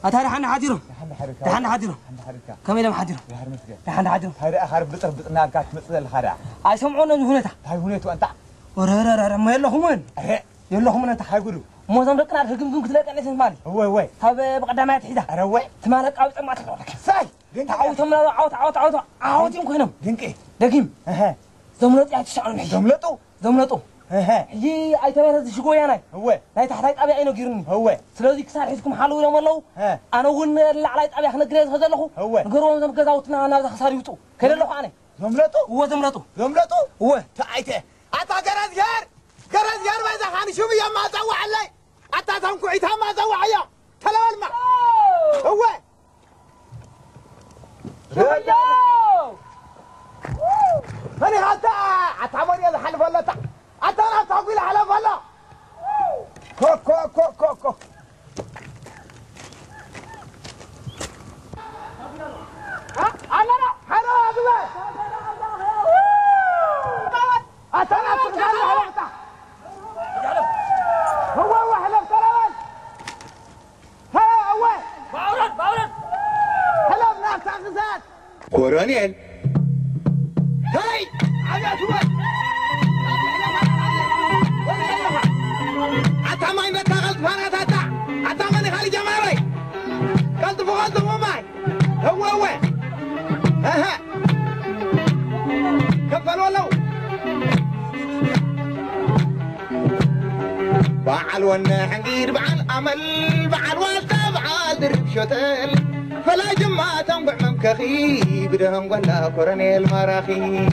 أتاري حنا حديرو حنا حديرو كم يوم حديرو حنا حديرو هاي أخرب بطرنا كات مثل الخرع أي سمعونا هنا هاي هنا أنت ورا ما يلا هم يلا هم أنت هاي قولوا مو زمان كنا رجيم كتلات أنا اسم مالي هو هذا بقدامات حدا أروي تمالك عاوز ما تقولك ساي تعاوت هم لا عاوت يمكن هنا دينك دقيم زملت يعني تشعر محي زملته هي أي تمام شو أنا هو لا تحتاج أبي أينو جيرني هو سلوزي كسر حسكم حلو يوم الله أنا أقول اللي على أبي إحنا جريز هذا له هو نقولون زم كذا وتنا أنا خسر يوتو كده له أنا زملته هو تعيته أتا جرز يار ما إذا خاني شو بيا ما زوع علي أتا تهم كويتها ما زوع يا تلال ما هو هني هاتا أتعمل يا حلف الله أتا أنا تقول حلف الله كو كورونيل هاي عجبت حتى ما ينبت غلط فانا تاتا حتى ماني خالي جماري قلت فغلط مو معي هو ها كفل ولو بعل والنحقير بعل أمل بعل والتا بعل درب شتل فلا جماعة تنبع ممكخي بدهم ولا كورنيل مراخي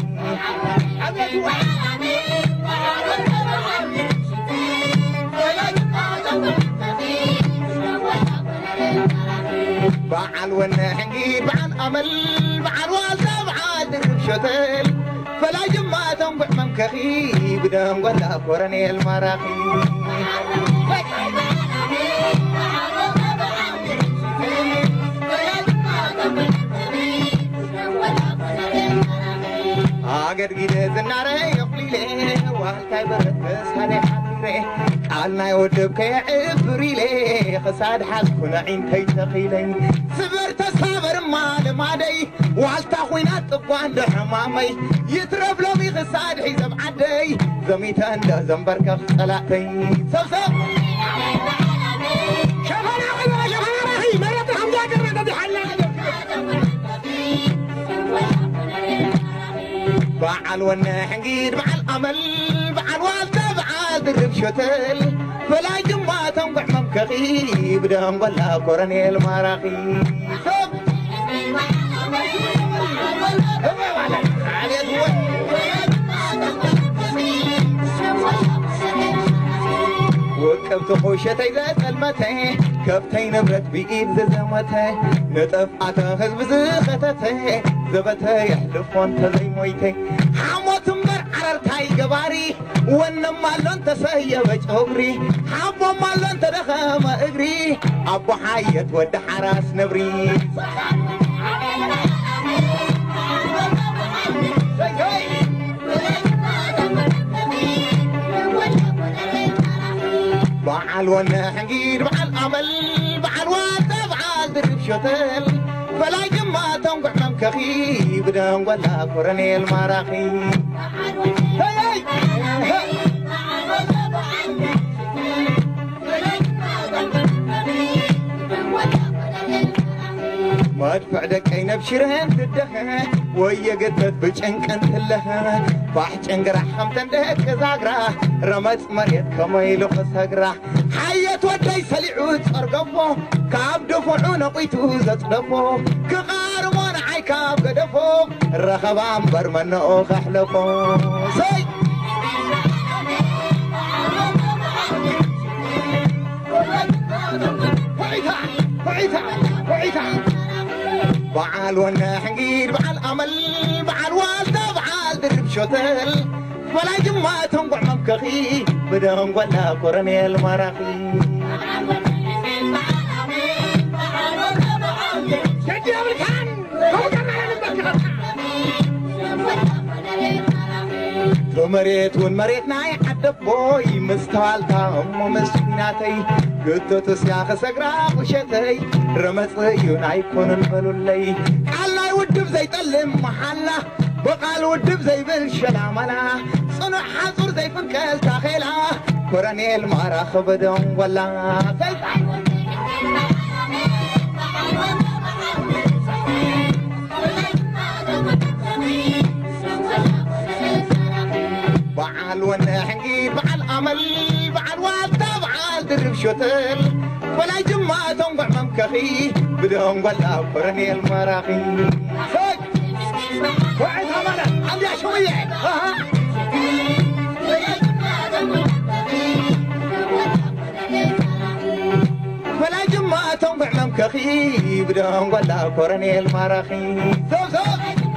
بعل والنحقير بعل أمل بعل والتا بعل درب شتل فلا جماعة تنبع ممكخي بدهم ولا كورنيل مراخي أقدر كده زنارة يقليله وهالكاي بركز هذا حبيبي قالنا يودب كي عبريله خساد حسكون عين كي تقيلي صبرت صبر ما دي وهالتا خوينات طبوان ده حمامي يترب لو بي خساد حيزب عدي زميتان ده زنبركخ طلعتي سب شغل راحي ما يطرحم جاكر ردي حلا بعل والنحقير بعل أمل بعل والتا بعل درب شتل فلا جماعة تنبع ممكخي بدهم ولا كورنيل مراخي وكبت خوشتي ذات المتي كبتي نبرت بإيد زمتي نطفعته هزب زختتي زبتي يحلفون تزي مويتي حموت مبر عررتاي قباري ونما لون تسيب جهبري حبو ما لون تدخم اقري أبو حيات ود حراس نبري بعل والنحقير بعل أمل بعل والتا بعل درب شتل فلا جماعة تنبع ممكخي بدهم ولا كورنيل مراخي ما ادفع دك اي نبشرهن تدخه ويا قدت بجنك انت لها باح جنقرح خمتن دهت كزاقرا رمت مريت كما يلوخ ساقرا حية ودي سليعوت ارقفو كاب دفعون قيتو زطلفو كغارمون عيكاب قدفو الرخبان برمنو خحلفو سي وعيتا بعل والنحقير بعل أمل بعل والتا بعل درب شتل ولا جماعة تنبع ممكخي بدهم ولا كورنيل مراخي مريت والمريت ناي عدب بوي مستوالتا أمو مسكيناتي قلت تسياخ سقرا وشتي رمصيون ايكونن بلولي قال لا يودب زي طلم محله بقال ودب زي بالشلامنا صنع حصر زي فنكل تاخيلا كورنيل مارا خبدهم ولا بعال ونحكي بعال عمل بعال والتا بعال درب شتل ولا جمعة تنقع ممكخي بدهم ولا كورنيل مراخي وعد همنا عندي شوية ولا جمعة تنقع ممكخي بدهم ولا كورنيل مراخي سوق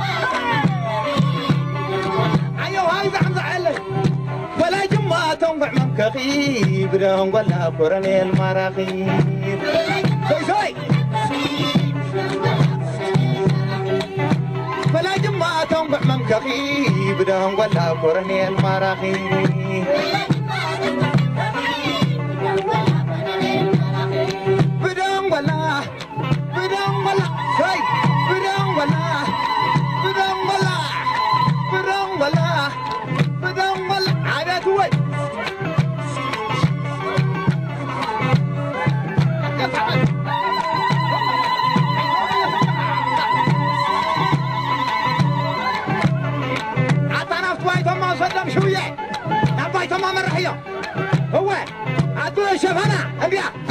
هاي زعم زعلك ولا جمعة تنقع ممكخي بدهم ولا كورنيل مراخي سوي ولا جمعة تنقع ممكخي بدهم ولا كورنيل مراخي بدهم ولا سوي بدهم ولا بدهم ولا عادات وي عطانا في بايتهم ما صدم شوية بايتهم ما مرحية هو عدو الشفنة انبياء